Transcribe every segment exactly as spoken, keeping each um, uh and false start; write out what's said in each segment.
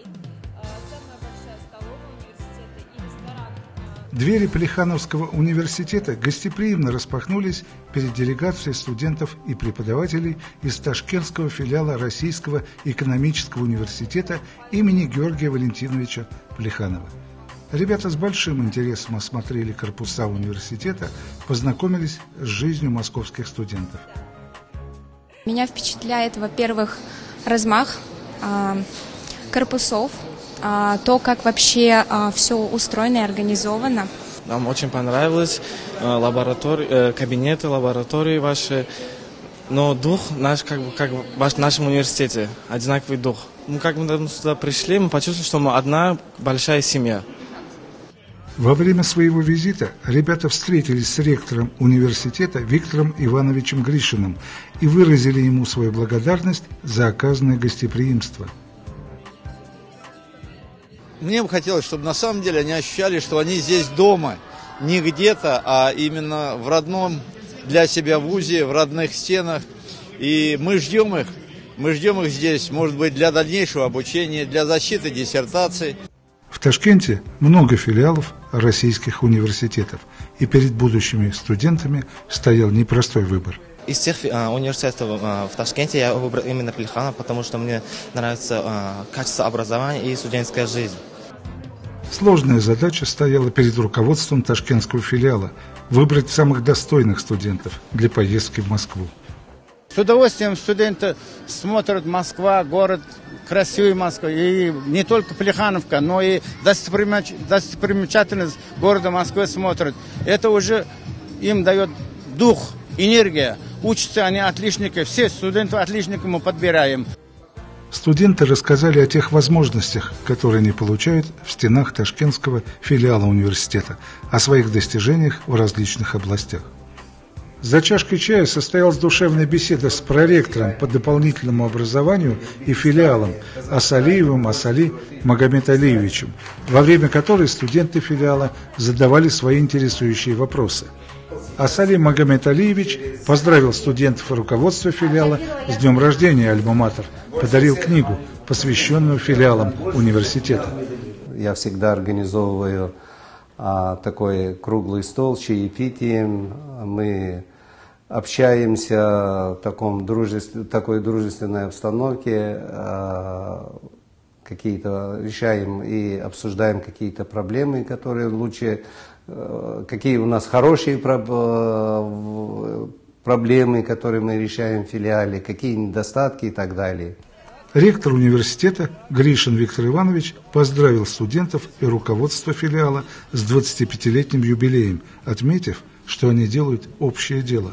Двери Плехановского университета гостеприимно распахнулись перед делегацией студентов и преподавателей из Ташкентского филиала Российского экономического университета имени Георгия Валентиновича Плеханова. Ребята с большим интересом осмотрели корпуса университета, познакомились с жизнью московских студентов. Меня впечатляет, во-первых, размах э, корпусов, э, то, как вообще э, все устроено и организовано. Нам очень понравилось э, лаборатории, э, кабинеты, лаборатории ваши, но дух наш, как бы, как в нашем университете, одинаковый дух. Мы как мы сюда пришли, мы почувствовали, что мы одна большая семья. Во время своего визита ребята встретились с ректором университета Виктором Ивановичем Гришиным и выразили ему свою благодарность за оказанное гостеприимство. Мне бы хотелось, чтобы на самом деле они ощущали, что они здесь дома, не где-то, а именно в родном для себя вузе, в родных стенах. И мы ждем их, мы ждем их здесь, может быть, для дальнейшего обучения, для защиты диссертаций. В Ташкенте много филиалов российских университетов, и перед будущими студентами стоял непростой выбор. Из всех а, университетов а, в Ташкенте я выбрал именно Плеханов, потому что мне нравится а, качество образования и студенческая жизнь. Сложная задача стояла перед руководством ташкентского филиала – выбрать самых достойных студентов для поездки в Москву. С удовольствием студенты смотрят Москва, город, красивый Москва. И не только Плехановка, но и достопримечательность города Москвы смотрят. Это уже им дает дух, энергия. Учатся они отличники, все студенты отличники мы подбираем. Студенты рассказали о тех возможностях, которые они получают в стенах ташкентского филиала университета, о своих достижениях в различных областях. За чашкой чая состоялась душевная беседа с проректором по дополнительному образованию и филиалом Асалиевым Асали Магомед-Алиевичем, во время которой студенты филиала задавали свои интересующие вопросы. Асали Магомед-Алиевич поздравил студентов и руководство филиала с днем рождения Альма-Матер, подарил книгу, посвященную филиалам университета. Я всегда организовываю а, такой круглый стол, чаепитием. Мы общаемся в таком дружеств... такой дружественной обстановке, а, какие-то решаем и обсуждаем какие-то проблемы, которые лучше, а, какие у нас хорошие проблемы, которые мы решаем в филиале, какие недостатки и так далее. Ректор университета Гришин Виктор Иванович поздравил студентов и руководство филиала с двадцатипятилетним юбилеем, отметив, что они делают общее дело.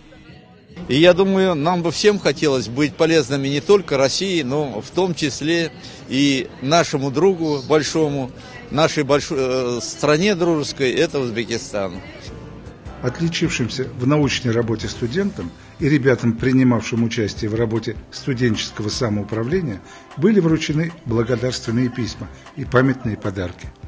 И я думаю, нам бы всем хотелось быть полезными не только России, но в том числе и нашему другу большому, нашей большой э, стране дружеской, это Узбекистану. Отличившимся в научной работе студентам и ребятам, принимавшим участие в работе студенческого самоуправления, были вручены благодарственные письма и памятные подарки.